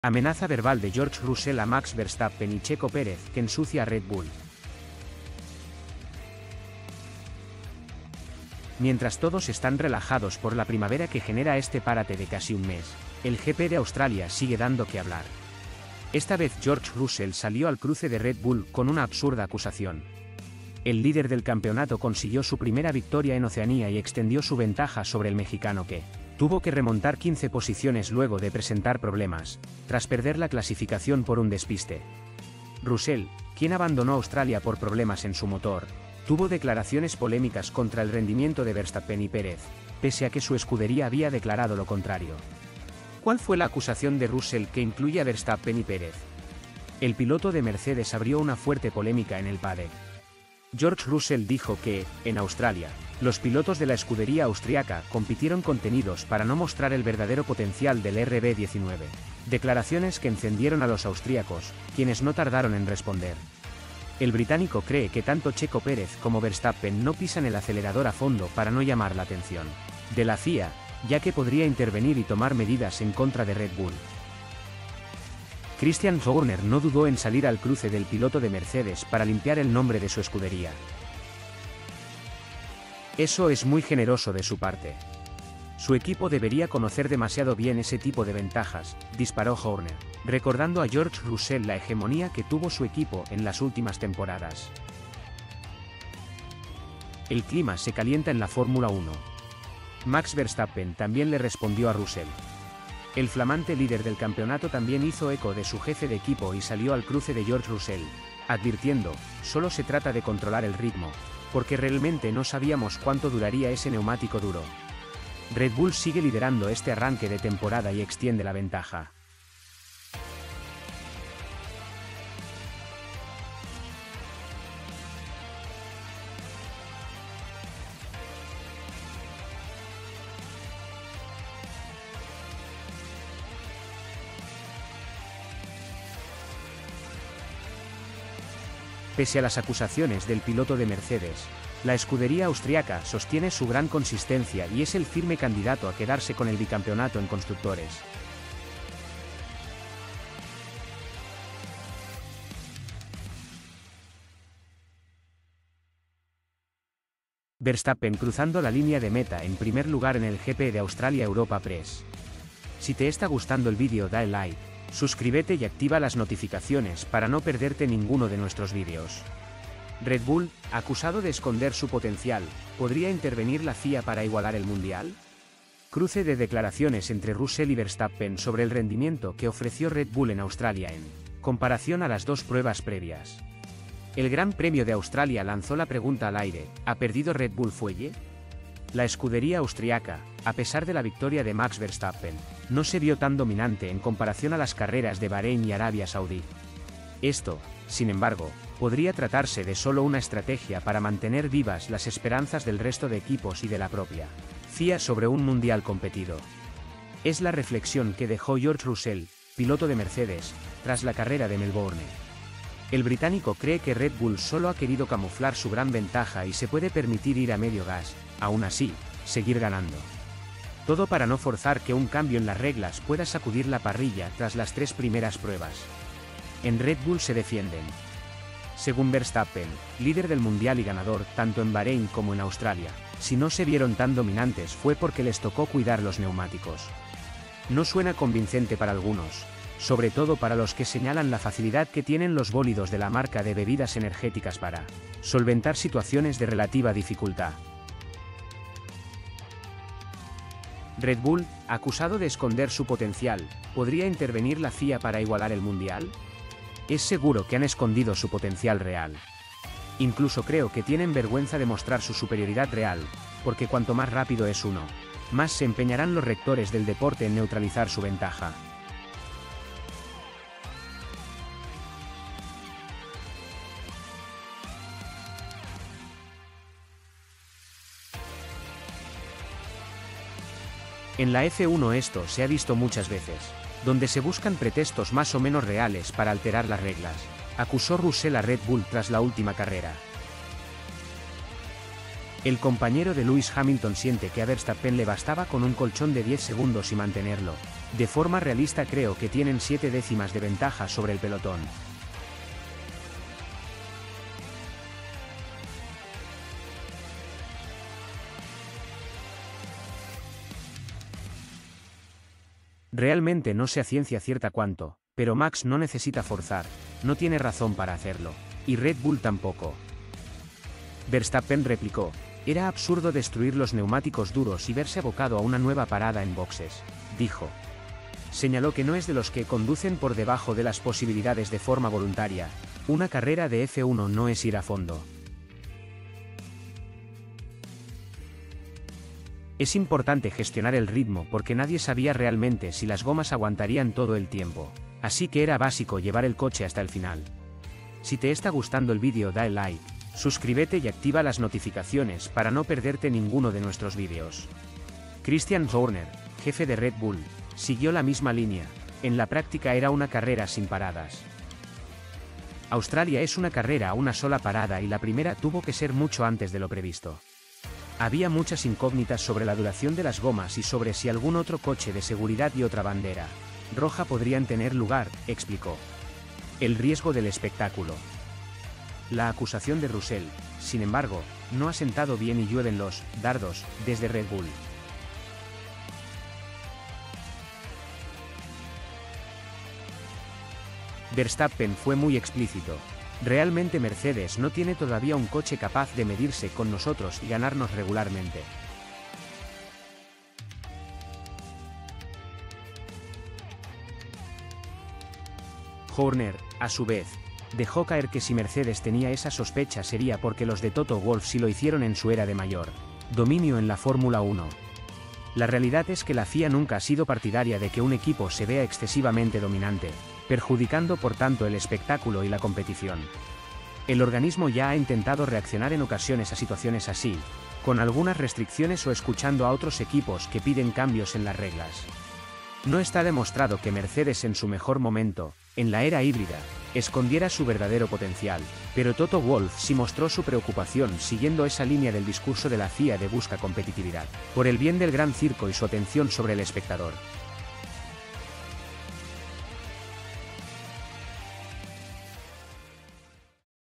Amenaza verbal de George Russell a Max Verstappen y Checo Pérez que ensucia a Red Bull. Mientras todos están relajados por la primavera que genera este parate de casi un mes, el GP de Australia sigue dando que hablar. Esta vez George Russell salió al cruce de Red Bull con una absurda acusación. El líder del campeonato consiguió su primera victoria en Oceanía y extendió su ventaja sobre el mexicano que tuvo que remontar 15 posiciones luego de presentar problemas, tras perder la clasificación por un despiste. Russell, quien abandonó Australia por problemas en su motor, tuvo declaraciones polémicas contra el rendimiento de Verstappen y Pérez, pese a que su escudería había declarado lo contrario. ¿Cuál fue la acusación de Russell que incluye a Verstappen y Pérez? El piloto de Mercedes abrió una fuerte polémica en el paddock. George Russell dijo que, en Australia, los pilotos de la escudería austriaca compitieron contenidos para no mostrar el verdadero potencial del RB19. Declaraciones que encendieron a los austríacos, quienes no tardaron en responder. El británico cree que tanto Checo Pérez como Verstappen no pisan el acelerador a fondo para no llamar la atención de la FIA, ya que podría intervenir y tomar medidas en contra de Red Bull. Christian Horner no dudó en salir al cruce del piloto de Mercedes para limpiar el nombre de su escudería. Eso es muy generoso de su parte. Su equipo debería conocer demasiado bien ese tipo de ventajas, disparó Horner, recordando a George Russell la hegemonía que tuvo su equipo en las últimas temporadas. El clima se calienta en la Fórmula 1. Max Verstappen también le respondió a Russell. El flamante líder del campeonato también hizo eco de su jefe de equipo y salió al cruce de George Russell, advirtiendo, solo se trata de controlar el ritmo, porque realmente no sabíamos cuánto duraría ese neumático duro. Red Bull sigue liderando este arranque de temporada y extiende la ventaja. Pese a las acusaciones del piloto de Mercedes, la escudería austriaca sostiene su gran consistencia y es el firme candidato a quedarse con el bicampeonato en constructores. Verstappen cruzando la línea de meta en primer lugar en el GP de Australia Europa Press. Si te está gustando el vídeo, dale like, suscríbete y activa las notificaciones para no perderte ninguno de nuestros vídeos. Red Bull, acusado de esconder su potencial, ¿podría intervenir la FIA para igualar el mundial? Cruce de declaraciones entre Russell y Verstappen sobre el rendimiento que ofreció Red Bull en Australia en comparación a las dos pruebas previas. El Gran Premio de Australia lanzó la pregunta al aire: ¿ha perdido Red Bull fuelle? La escudería austriaca, a pesar de la victoria de Max Verstappen, no se vio tan dominante en comparación a las carreras de Bahrein y Arabia Saudí. Esto, sin embargo, podría tratarse de solo una estrategia para mantener vivas las esperanzas del resto de equipos y de la propia FIA sobre un mundial competido. Es la reflexión que dejó George Russell, piloto de Mercedes, tras la carrera de Melbourne. El británico cree que Red Bull solo ha querido camuflar su gran ventaja y se puede permitir ir a medio gas, aún así, seguir ganando. Todo para no forzar que un cambio en las reglas pueda sacudir la parrilla tras las tres primeras pruebas. En Red Bull se defienden. Según Verstappen, líder del mundial y ganador tanto en Bahrein como en Australia, si no se vieron tan dominantes fue porque les tocó cuidar los neumáticos. No suena convincente para algunos, sobre todo para los que señalan la facilidad que tienen los bólidos de la marca de bebidas energéticas para solventar situaciones de relativa dificultad. Red Bull, acusado de esconder su potencial, ¿podría intervenir la FIA para igualar el mundial? Es seguro que han escondido su potencial real. Incluso creo que tienen vergüenza de mostrar su superioridad real, porque cuanto más rápido es uno, más se empeñarán los rectores del deporte en neutralizar su ventaja. En la F1 esto se ha visto muchas veces, donde se buscan pretextos más o menos reales para alterar las reglas, acusó Russell a Red Bull tras la última carrera. El compañero de Lewis Hamilton siente que a Verstappen le bastaba con un colchón de 10 segundos y mantenerlo, De forma realista creo que tienen 7 décimas de ventaja sobre el pelotón. Realmente no sé a ciencia cierta cuánto, pero Max no necesita forzar, no tiene razón para hacerlo, y Red Bull tampoco. Verstappen replicó: era absurdo destruir los neumáticos duros y verse abocado a una nueva parada en boxes, dijo. Señaló que no es de los que conducen por debajo de las posibilidades de forma voluntaria, una carrera de F1 no es ir a fondo. Es importante gestionar el ritmo porque nadie sabía realmente si las gomas aguantarían todo el tiempo, así que era básico llevar el coche hasta el final. Si te está gustando el vídeo, da el like, suscríbete y activa las notificaciones para no perderte ninguno de nuestros vídeos. Christian Horner, jefe de Red Bull, siguió la misma línea: en la práctica era una carrera sin paradas. Australia es una carrera a una sola parada y la primera tuvo que ser mucho antes de lo previsto. Había muchas incógnitas sobre la duración de las gomas y sobre si algún otro coche de seguridad y otra bandera roja podrían tener lugar, explicó. El riesgo del espectáculo. La acusación de Russell, sin embargo, no ha sentado bien y llueven los dardos desde Red Bull. Verstappen fue muy explícito: realmente Mercedes no tiene todavía un coche capaz de medirse con nosotros y ganarnos regularmente. Horner, a su vez, dejó caer que si Mercedes tenía esa sospecha sería porque los de Toto Wolff sí lo hicieron en su era de mayor dominio en la Fórmula 1. La realidad es que la FIA nunca ha sido partidaria de que un equipo se vea excesivamente dominante, perjudicando por tanto el espectáculo y la competición. El organismo ya ha intentado reaccionar en ocasiones a situaciones así, con algunas restricciones o escuchando a otros equipos que piden cambios en las reglas. No está demostrado que Mercedes en su mejor momento, en la era híbrida, escondiera su verdadero potencial, pero Toto Wolff sí mostró su preocupación siguiendo esa línea del discurso de la FIA de busca competitividad, por el bien del gran circo y su atención sobre el espectador.